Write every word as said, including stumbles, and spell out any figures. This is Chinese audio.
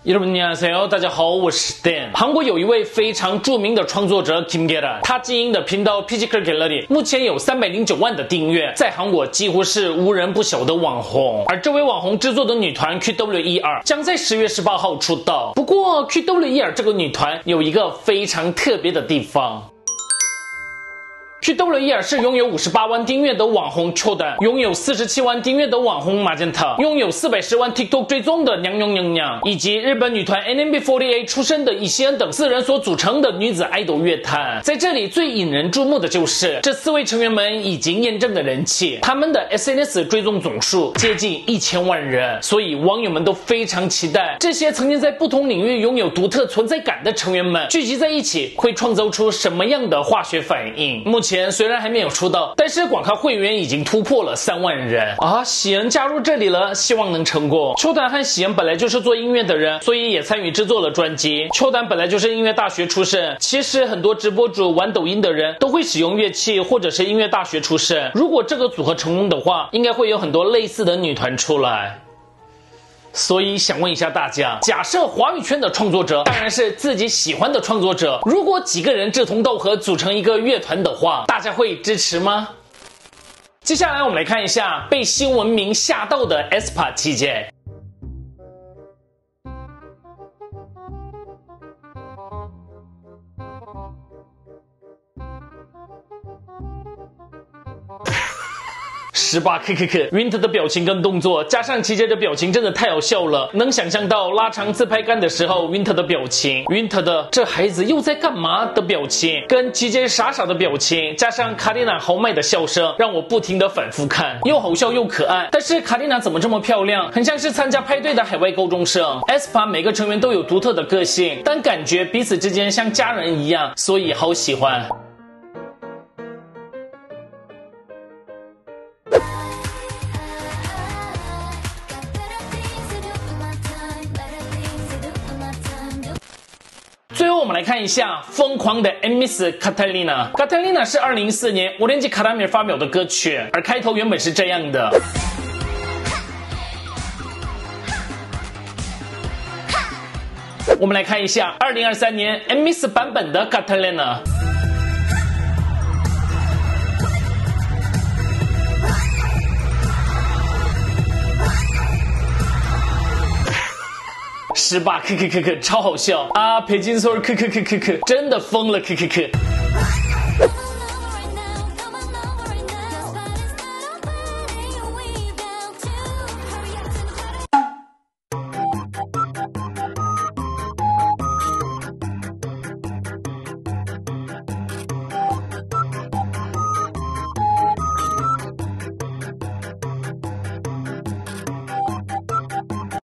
여러분 안녕하세요，大家好，我是 Dan。韩国有一位非常著名的创作者 Kim Gae-ran，他经营的频道 Physical Gallery 目前有三百零九万的订阅，在韩国几乎是无人不晓的网红。而这位网红制作的女团 Q W E R 将在十月十八号出道。不过 Q W E R 这个女团有一个非常特别的地方。Q W E R 是拥有五十八万订阅的网红 Chodan， 拥有四十七万订阅的网红 Magenta， 拥有四百十万 TikTok 追踪的娘娘娘娘，以及日本女团 N M B 四十八 出身的一恩等四人所组成的女子爱豆乐坛。在这里最引人注目的就是这四位成员们已经验证的人气，他们的 S N S 追踪总数接近一千万人，所以网友们都非常期待这些曾经在不同领域拥有独特存在感的成员们聚集在一起会创造出什么样的化学反应。目前虽然还没有出道，但是广咖会员已经突破了三万人啊！喜恩加入这里了，希望能成功。秋丹和喜恩本来就是做音乐的人，所以也参与制作了专辑。秋丹本来就是音乐大学出身，其实很多直播主玩抖音的人都会使用乐器或者是音乐大学出身。如果这个组合成功的话，应该会有很多类似的女团出来。所以想问一下大家，假设华语圈的创作者，当然是自己喜欢的创作者，如果几个人志同道合组成一个乐团的话，大家会支持吗？接下来我们来看一下被新闻迷吓到的 aespa 七姐。十八 K K K Winter 的表情跟动作，加上七姐的表情真的太好笑了，能想象到拉长自拍杆的时候 Winter 的表情 ，Winter 的这孩子又在干嘛的表情，跟七姐傻傻的表情，加上卡丽娜豪迈的笑声，让我不停的反复看，又好笑又可爱。但是卡丽娜怎么这么漂亮，很像是参加派对的海外高中生。aespa 每个成员都有独特的个性，但感觉彼此之间像家人一样，所以好喜欢。最后我们来看一下疯狂的 Miss Catalina。Catalina 是二零一四年 Orange Caramel 发表的歌曲，而开头原本是这样的。我们来看一下二零二三年 Miss 版本的 Catalina。十八 K K K K 超好笑啊！北京 sorry K K K K K 真的疯了 K K K。